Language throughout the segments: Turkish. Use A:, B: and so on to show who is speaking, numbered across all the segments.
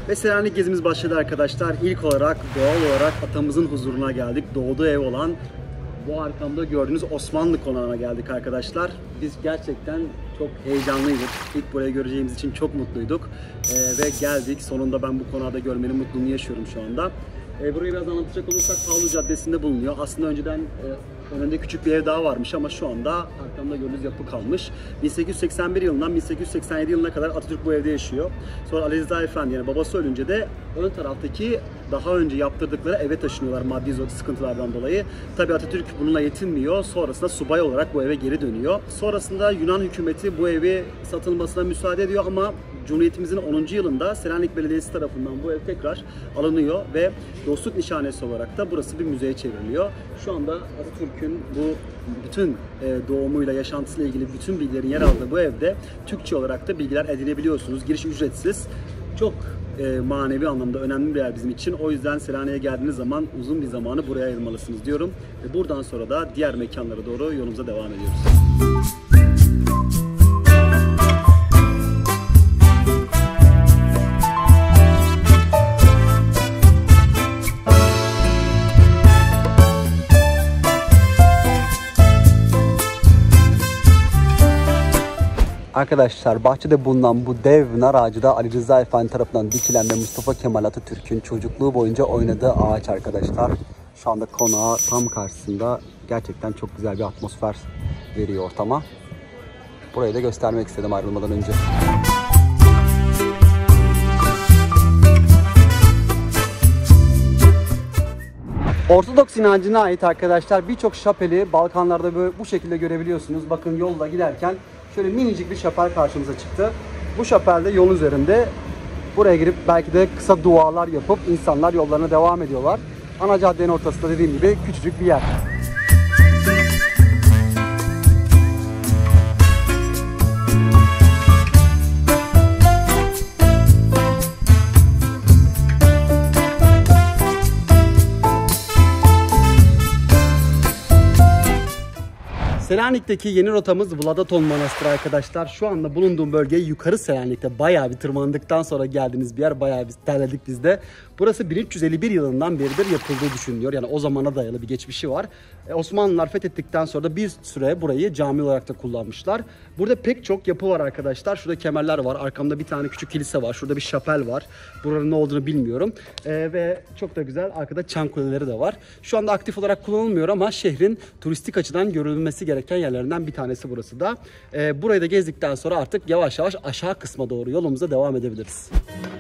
A: Ve Selanik gezimiz başladı arkadaşlar. İlk olarak doğal olarak atamızın huzuruna geldik. Doğduğu ev olan bu arkamda gördüğünüz Osmanlı konağına geldik arkadaşlar. Biz gerçekten çok heyecanlıydık. İlk burayı göreceğimiz için çok mutluyduk. Ve geldik. Sonunda ben bu konağı da görmenin mutluluğunu yaşıyorum şu anda. Burayı biraz anlatacak olursak Pavlu Caddesi'nde bulunuyor. Aslında önceden önünde küçük bir ev daha varmış ama şu anda arkamda gördüğünüz yapı kalmış. 1881 yılından 1887 yılına kadar Atatürk bu evde yaşıyor. Sonra Ali Rıza Efendi yani babası ölünce de ön taraftaki daha önce yaptırdıkları eve taşınıyorlar maddi sıkıntılardan dolayı. Tabii Atatürk bununla yetinmiyor. Sonrasında subay olarak bu eve geri dönüyor. Sonrasında Yunan hükümeti bu evi satılmasına müsaade ediyor ama Cumhuriyetimizin 10. yılında Selanik Belediyesi tarafından bu ev tekrar alınıyor ve dostluk nişanesi olarak da burası bir müzeye çevriliyor. Şu anda Atatürk'ün bu bütün doğumuyla, yaşantısıyla ilgili bütün bilgilerin yer aldığı bu evde Türkçe olarak da bilgiler edinebiliyorsunuz. Giriş ücretsiz. Çok manevi anlamda önemli bir yer bizim için. O yüzden Selanik'e geldiğiniz zaman uzun bir zamanı buraya ayırmalısınız diyorum. Ve buradan sonra da diğer mekanlara doğru yolumuza devam ediyoruz. Arkadaşlar bahçede bulunan bu dev nar ağacı da Ali Rıza Efendi tarafından dikilen ve Mustafa Kemal Atatürk'ün çocukluğu boyunca oynadığı ağaç arkadaşlar. Şu anda konağı tam karşısında, gerçekten çok güzel bir atmosfer veriyor ortama. Burayı da göstermek istedim ayrılmadan önce. Ortodoks inancına ait arkadaşlar birçok şapeli Balkanlarda böyle bu şekilde görebiliyorsunuz. Bakın yolda giderken şöyle minicik bir şapel karşımıza çıktı. Bu şapelde yol üzerinde buraya girip belki de kısa dualar yapıp insanlar yollarına devam ediyorlar. Ana caddenin ortasında dediğim gibi küçücük bir yer. Selanik'teki yeni rotamız Vladaton Manastırı arkadaşlar. Şu anda bulunduğum bölge yukarı Selanik'te bayağı bir tırmandıktan sonra geldiğiniz bir yer. Bayağı bir terledik biz de. Burası 1351 yılından beridir yapıldığı düşünülüyor. Yani o zamana dayalı bir geçmişi var. Osmanlılar fethettikten sonra da bir süre burayı cami olarak da kullanmışlar. Burada pek çok yapı var arkadaşlar. Şurada kemerler var. Arkamda bir tane küçük kilise var. Şurada bir şapel var. Buranın ne olduğunu bilmiyorum. Ve çok da güzel. Arkada çan kuleleri de var. Şu anda aktif olarak kullanılmıyor ama şehrin turistik açıdan görülmesi gereken yerlerinden bir tanesi burası da. Burayı da gezdikten sonra artık yavaş yavaş aşağı kısma doğru yolumuza devam edebiliriz.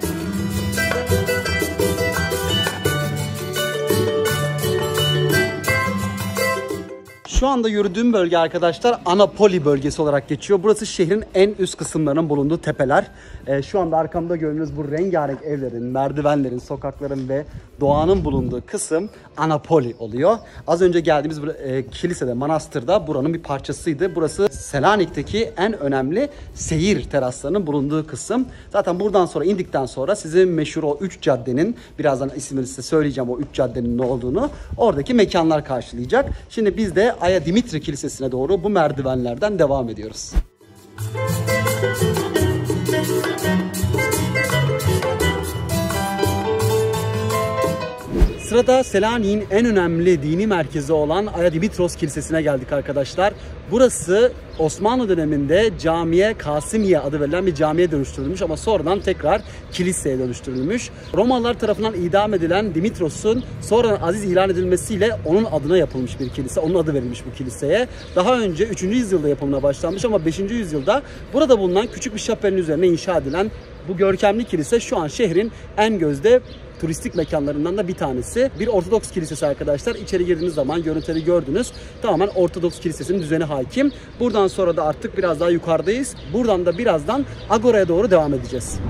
A: Şu anda yürüdüğüm bölge arkadaşlar Anapoli bölgesi olarak geçiyor. Burası şehrin en üst kısımlarının bulunduğu tepeler. Şu anda arkamda gördüğünüz bu rengarenk evlerin, merdivenlerin, sokakların ve doğanın bulunduğu kısım Anapoli oluyor. Az önce geldiğimiz kilisede, manastırda buranın bir parçasıydı. Burası Selanik'teki en önemli seyir teraslarının bulunduğu kısım. Zaten buradan sonra indikten sonra sizin meşhur o 3 caddenin, birazdan ismini size söyleyeceğim o 3 caddenin ne olduğunu, oradaki mekanlar karşılayacak. Şimdi biz de Aya Dimitri Kilisesi'ne doğru bu merdivenlerden devam ediyoruz. Sırada Selanik'in en önemli dini merkezi olan Aya Dimitros Kilisesi'ne geldik arkadaşlar. Burası Osmanlı döneminde camiye Kasimiye adı verilen bir camiye dönüştürülmüş ama sonradan tekrar kiliseye dönüştürülmüş. Romalılar tarafından idam edilen Dimitros'un sonradan aziz ilan edilmesiyle onun adına yapılmış bir kilise. Onun adı verilmiş bu kiliseye. Daha önce 3. yüzyılda yapımına başlanmış ama 5. yüzyılda burada bulunan küçük bir şapelin üzerine inşa edilen bu görkemli kilise şu an şehrin en gözde turistik mekanlarından da bir tanesi. Bir Ortodoks kilisesi arkadaşlar. İçeri girdiğiniz zaman görüntüleri gördünüz. Tamamen Ortodoks kilisesinin düzeni hakim. Buradan sonra da artık biraz daha yukarıdayız. Buradan da birazdan Agora'ya doğru devam edeceğiz.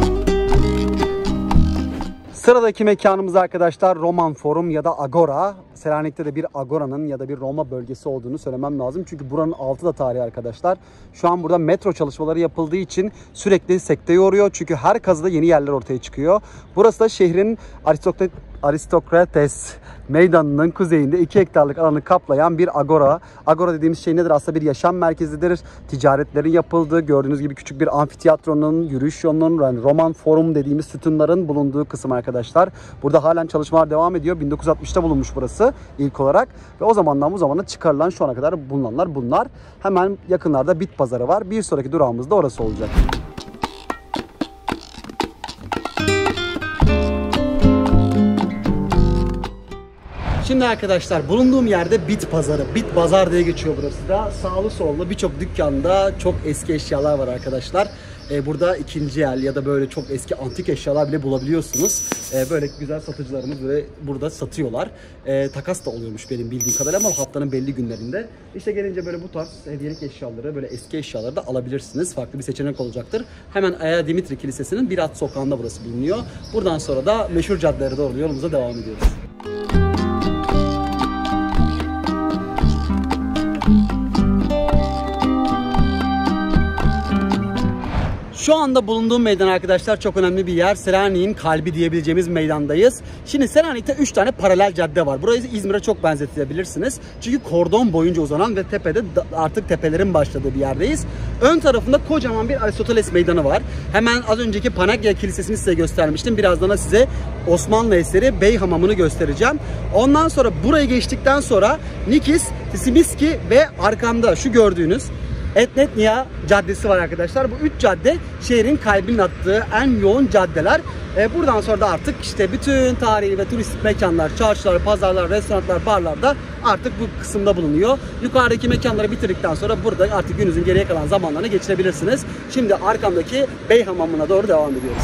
A: Sıradaki mekanımız arkadaşlar Roman Forum ya da Agora. Selanik'te de bir Agora'nın ya da bir Roma bölgesi olduğunu söylemem lazım. Çünkü buranın altı da tarihi arkadaşlar. Şu an burada metro çalışmaları yapıldığı için sürekli sekteye uğruyor. Çünkü her kazıda yeni yerler ortaya çıkıyor. Burası da şehrin Aristokrates meydanının kuzeyinde 2 hektarlık alanı kaplayan bir agora. Agora dediğimiz şey nedir? Aslında bir yaşam merkezidir. Ticaretlerin yapıldığı, gördüğünüz gibi küçük bir amfiteyatronun, yürüyüş yolunun, yani Roman Forum dediğimiz sütunların bulunduğu kısım arkadaşlar. Burada halen çalışmalar devam ediyor. 1960'ta bulunmuş burası ilk olarak. Ve o zamandan bu zamana çıkarılan, şu ana kadar bulunanlar bunlar. Hemen yakınlarda bit pazarı var. Bir sonraki durağımız da orası olacak. Şimdi arkadaşlar bulunduğum yerde bit pazarı, bit pazar diye geçiyor burası da. Sağlı sollu birçok dükkanda çok eski eşyalar var arkadaşlar. Burada ikinci el ya da böyle çok eski antik eşyalar bile bulabiliyorsunuz. Böyle güzel satıcılarımız böyle burada satıyorlar. Takas da oluyormuş benim bildiğim kadarıyla ama haftanın belli günlerinde. İşte gelince böyle bu tarz hediyelik eşyaları, böyle eski eşyaları da alabilirsiniz. Farklı bir seçenek olacaktır. Hemen Aya Dimitri Kilisesi'nin Birat Sokağı'nda burası bulunuyor. Buradan sonra da meşhur caddelere doğru yolumuza devam ediyoruz. Şu anda bulunduğum meydan arkadaşlar çok önemli bir yer. Selanik'in kalbi diyebileceğimiz meydandayız. Şimdi Selanik'te 3 tane paralel cadde var. Burayı İzmir'e çok benzetebilirsiniz. Çünkü kordon boyunca uzanan ve tepede artık tepelerin başladığı bir yerdeyiz. Ön tarafında kocaman bir Aristoteles meydanı var. Hemen az önceki Panagya Kilisesi'ni size göstermiştim. Birazdan da size Osmanlı eseri Bey Hamamı'nı göstereceğim. Ondan sonra burayı geçtikten sonra Nikis, Tsimiski ve arkamda şu gördüğünüz Etnetnia Caddesi var arkadaşlar. Bu 3 cadde şehrin kalbinin attığı en yoğun caddeler. Buradan sonra da artık işte bütün tarihi ve turistik mekanlar, çarşılar, pazarlar, restoranlar, barlar da artık bu kısımda bulunuyor. Yukarıdaki mekanları bitirdikten sonra burada artık gününüzün geriye kalan zamanlarını geçirebilirsiniz. Şimdi arkamdaki Bey Hamamı'na doğru devam ediyoruz.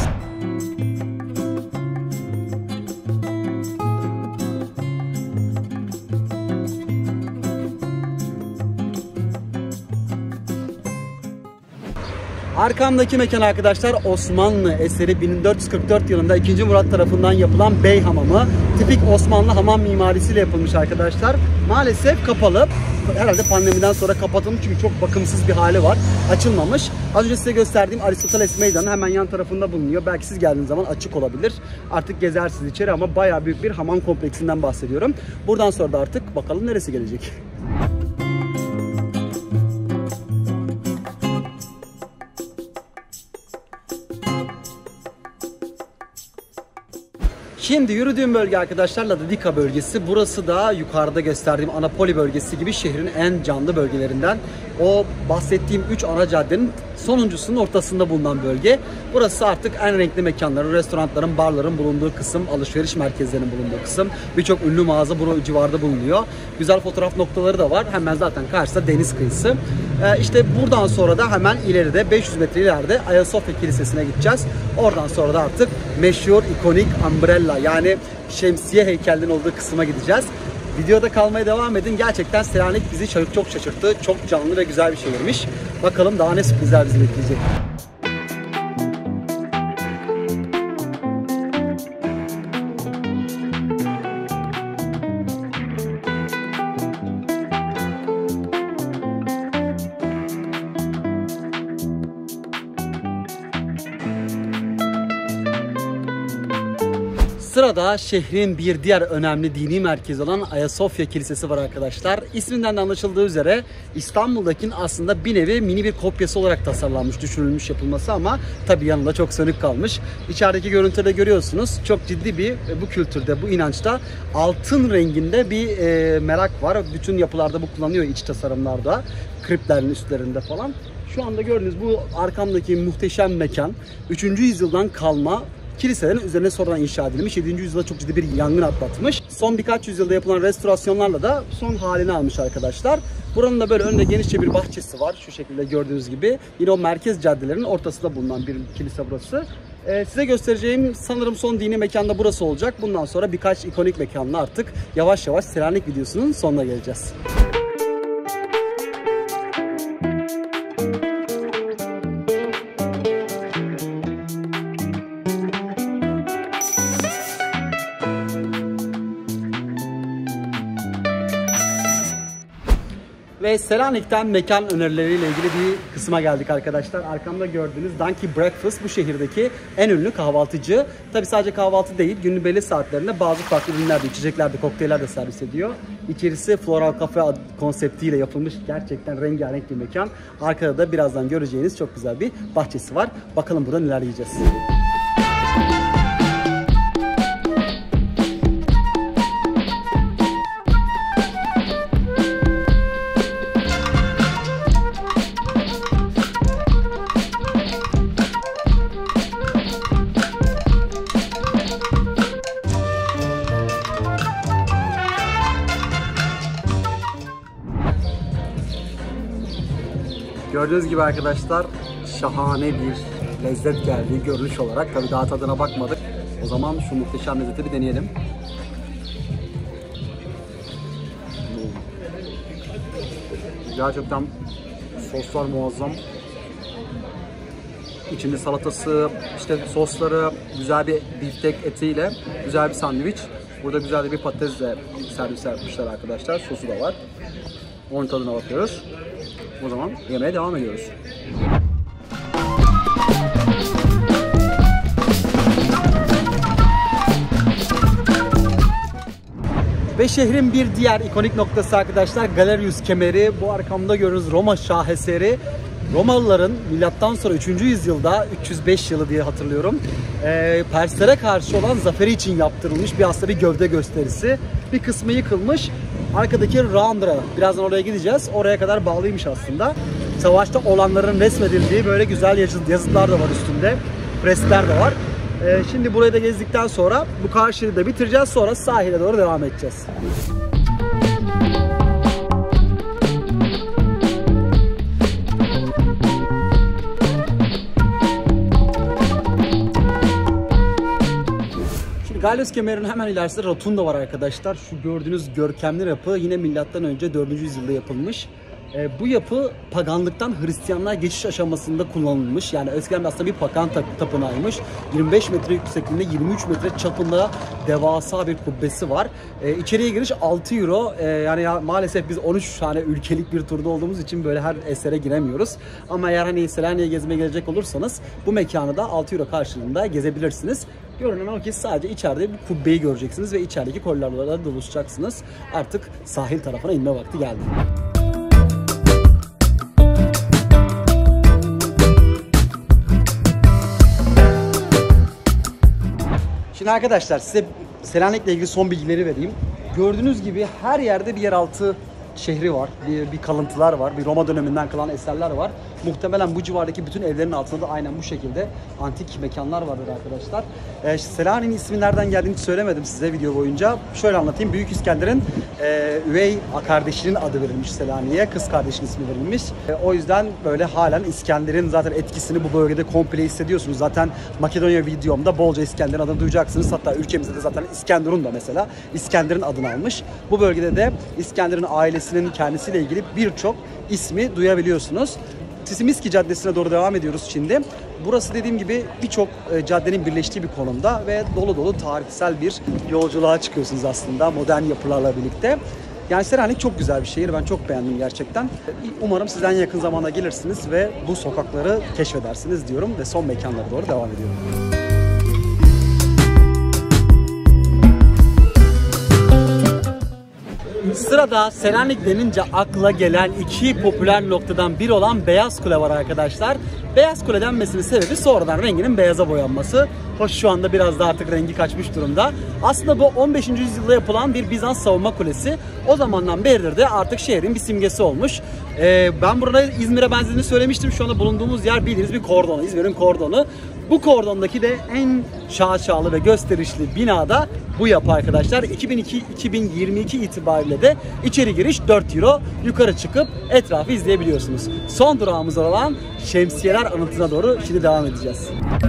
A: Arkamdaki mekan arkadaşlar Osmanlı eseri 1444 yılında 2. Murat tarafından yapılan Bey Hamamı. Tipik Osmanlı hamam mimarisiyle yapılmış arkadaşlar. Maalesef kapalı. Herhalde pandemiden sonra kapatılmış çünkü çok bakımsız bir hali var. Açılmamış. Az önce size gösterdiğim Aristoteles Meydanı hemen yan tarafında bulunuyor. Belki siz geldiğiniz zaman açık olabilir. Artık gezersiniz içeri ama bayağı büyük bir hamam kompleksinden bahsediyorum. Buradan sonra da artık bakalım neresi gelecek. Şimdi yürüdüğüm bölge arkadaşlar Ladidika bölgesi. Burası da yukarıda gösterdiğim Anapoli bölgesi gibi şehrin en canlı bölgelerinden. O bahsettiğim 3 ana caddenin sonuncusunun ortasında bulunan bölge. Burası artık en renkli mekanların, restoranların, barların bulunduğu kısım, alışveriş merkezlerinin bulunduğu kısım. Birçok ünlü mağaza bu civarda bulunuyor. Güzel fotoğraf noktaları da var. Hemen zaten karşısında deniz kıyısı. İşte buradan sonra da hemen ileride 500 metre ileride Ayasofya Kilisesi'ne gideceğiz. Oradan sonra da artık meşhur, ikonik Umbrella yani şemsiye heykelinin olduğu kısma gideceğiz. Videoda kalmaya devam edin. Gerçekten Selanik bizi çok şaşırttı. Çok canlı ve güzel bir şehirmiş. Bakalım daha ne sürprizler bizi bekleyecek. Sırada şehrin bir diğer önemli dini merkezi olan Ayasofya Kilisesi var arkadaşlar. İsminden de anlaşıldığı üzere İstanbul'dakinin aslında bir nevi mini bir kopyası olarak tasarlanmış, düşünülmüş yapılması ama tabii yanında çok sönük kalmış. İçerideki görüntüde görüyorsunuz çok ciddi bir bu kültürde, bu inançta altın renginde bir merak var. Bütün yapılarda bu kullanılıyor iç tasarımlarda, kriptlerin üstlerinde falan. Şu anda gördüğünüz bu arkamdaki muhteşem mekan 3. yüzyıldan kalma kiliselerin üzerine sonradan inşa edilmiş. 7. yüzyılda çok ciddi bir yangın atlatmış. Son birkaç yüzyılda yapılan restorasyonlarla da son halini almış arkadaşlar. Buranın da böyle önünde genişçe bir bahçesi var. Şu şekilde gördüğünüz gibi. Yine o merkez caddelerin ortasında bulunan bir kilise burası. Size göstereceğim sanırım son dini mekan da burası olacak. Bundan sonra birkaç ikonik mekanla artık yavaş yavaş Selanik videosunun sonuna geleceğiz. Ve Selanik'ten mekan önerileriyle ilgili bir kısma geldik arkadaşlar. Arkamda gördüğünüz Donkey Breakfast bu şehirdeki en ünlü kahvaltıcı. Tabi sadece kahvaltı değil, günün belli saatlerinde bazı farklı ürünler de, içecekler de, kokteyller de servis ediyor. İçerisi Floral Cafe konseptiyle yapılmış gerçekten rengarenk bir mekan. Arkada da birazdan göreceğiniz çok güzel bir bahçesi var. Bakalım burada neler yiyeceğiz. Gördüğünüz gibi arkadaşlar şahane bir lezzet geldi görünüş olarak. Tabii daha tadına bakmadık. O zaman şu muhteşem lezzeti bir deneyelim. Gerçekten soslar muazzam. İçinde salatası, işte sosları, güzel bir biftek etiyle güzel bir sandviç. Burada güzel de bir patatesle servis yapmışlar arkadaşlar. Sosu da var. Onun tadına bakıyoruz. O zaman yemeğe devam ediyoruz. Ve şehrin bir diğer ikonik noktası arkadaşlar Galerius kemeri. Bu arkamda gördüğünüz Roma şaheseri. Romalıların milattan sonra 3. yüzyılda 305 yılı diye hatırlıyorum. Perslere karşı olan zaferi için yaptırılmış aslında bir gövde gösterisi. Bir kısmı yıkılmış. Arkadaki Roundra, birazdan oraya gideceğiz. Oraya kadar bağlıymış aslında. Savaşta olanların resmedildiği böyle güzel yazıtlar da var üstünde. Freskler de var. Şimdi burayı da gezdikten sonra bu karşıyı da bitireceğiz. Sonra sahile doğru devam edeceğiz. Galerius kemerinin hemen ilerisinde rotunda var arkadaşlar. Şu gördüğünüz görkemli yapı yine milattan önce 4. yüzyılda yapılmış. Bu yapı paganlıktan Hristiyanlığa geçiş aşamasında kullanılmış. Yani eskiden aslında bir pagan tapınağıymış. 25 metre yüksekliğinde 23 metre çapında devasa bir kubbesi var. İçeriye giriş 6 euro. Yani maalesef biz 13 tane ülkelik bir turda olduğumuz için böyle her esere giremiyoruz. Ama eğer hani Selanik'e gezmeye gelecek olursanız bu mekanı da 6 euro karşılığında gezebilirsiniz. Görünen o ki sadece içeride bir kubbeyi göreceksiniz ve içerideki koridorlarla dolaşacaksınız. Artık sahil tarafına inme vakti geldi. Şimdi arkadaşlar size Selanik'le ilgili son bilgileri vereyim. Gördüğünüz gibi her yerde bir yeraltı şehri var, bir kalıntılar var, bir Roma döneminden kalan eserler var. Muhtemelen bu civardaki bütün evlerin altında da aynen bu şekilde antik mekanlar vardır arkadaşlar. Selanik'in ismi nereden geldiğini söylemedim size video boyunca. Şöyle anlatayım. Büyük İskender'in üvey kardeşinin adı verilmiş Selanik'e. Kız kardeşinin ismi verilmiş. O yüzden böyle halen İskender'in zaten etkisini bu bölgede komple hissediyorsunuz. Zaten Makedonya videomda bolca İskender'in adını duyacaksınız. Hatta ülkemizde de zaten İskenderun da mesela İskender'in adını almış. Bu bölgede de İskender'in ailesinin kendisiyle ilgili birçok ismi duyabiliyorsunuz. Sisimiski Caddesi'ne doğru devam ediyoruz şimdi. Burası dediğim gibi birçok caddenin birleştiği bir konumda ve dolu dolu tarihsel bir yolculuğa çıkıyorsunuz aslında modern yapılarla birlikte. Yani Selanik çok güzel bir şehir. Ben çok beğendim gerçekten. Umarım sizden yakın zamanda gelirsiniz ve bu sokakları keşfedersiniz diyorum ve son mekanlara doğru devam ediyorum. Sırada Selanik denince akla gelen iki popüler noktadan biri olan Beyaz Kule var arkadaşlar. Beyaz Kule denmesinin sebebi sonradan renginin beyaza boyanması. Hoş şu anda biraz da artık rengi kaçmış durumda. Aslında bu 15. yüzyılda yapılan bir Bizans savunma kulesi. O zamandan beridir de artık şehrin bir simgesi olmuş. Ben burada İzmir'e benzediğini söylemiştim. Şu anda bulunduğumuz yer bildiğiniz bir kordonu. İzmir'in kordonu. Bu kordondaki de en şaşalı ve gösterişli binada bu yapı arkadaşlar. 2022 itibariyle de içeri giriş 4 euro. Yukarı çıkıp etrafı izleyebiliyorsunuz. Son durağımız olan Şemsiyeler Anıtı'na doğru şimdi devam edeceğiz.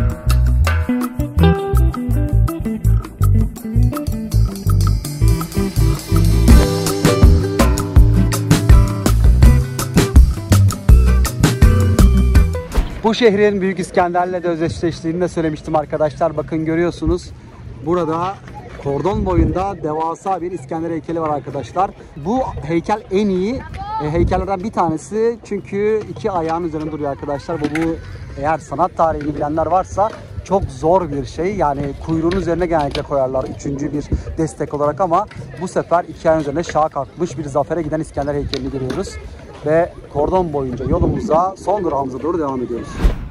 A: Bu şehrin Büyük İskender'le de özdeşleştiğini de söylemiştim arkadaşlar. Bakın görüyorsunuz. Burada Kordon boyunda devasa bir İskender heykeli var arkadaşlar. Bu heykel en iyi heykellerden bir tanesi çünkü iki ayağın üzerinde duruyor arkadaşlar. Bu eğer sanat tarihini bilenler varsa çok zor bir şey. Yani kuyruğun üzerine genellikle koyarlar üçüncü bir destek olarak ama bu sefer iki ayağın üzerine şaha kalkmış bir zafere giden İskender heykelini görüyoruz. Ve kordon boyunca yolumuza son durağımıza doğru devam ediyoruz.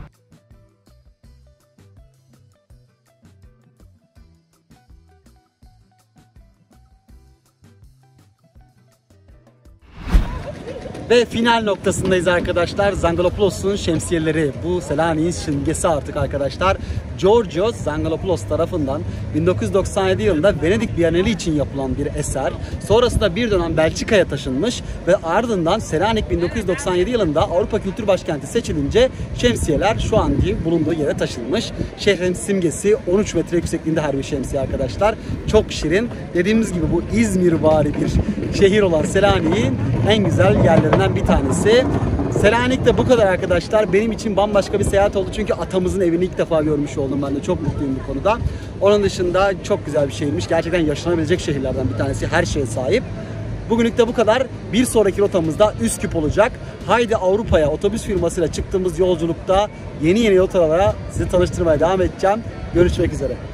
A: Ve final noktasındayız arkadaşlar. Zangalopoulos'un şemsiyeleri. Bu Selanik'in simgesi artık arkadaşlar. Georgios Zangalopoulos tarafından 1997 yılında Venedik Bienali için yapılan bir eser. Sonrasında bir dönem Belçika'ya taşınmış ve ardından Selanik 1997 yılında Avrupa Kültür Başkenti seçilince şemsiyeler şu anki bulunduğu yere taşınmış. Şehrin simgesi 13 metre yüksekliğinde her bir şemsiye arkadaşlar. Çok şirin. Dediğimiz gibi bu İzmirvari bir şehir olan Selanik'in en güzel yerlerinden bir tanesi. Selanik'te bu kadar arkadaşlar. Benim için bambaşka bir seyahat oldu çünkü atamızın evini ilk defa görmüş oldum. Ben de çok mutluyum bu konuda. Onun dışında çok güzel bir şehirmiş. Gerçekten yaşanabilecek şehirlerden bir tanesi. Her şeye sahip. Bugünlük de bu kadar. Bir sonraki rotamızda Üsküp olacak. Haydi Avrupa'ya otobüs firmasıyla çıktığımız yolculukta yeni rotalara sizi tanıştırmaya devam edeceğim. Görüşmek üzere.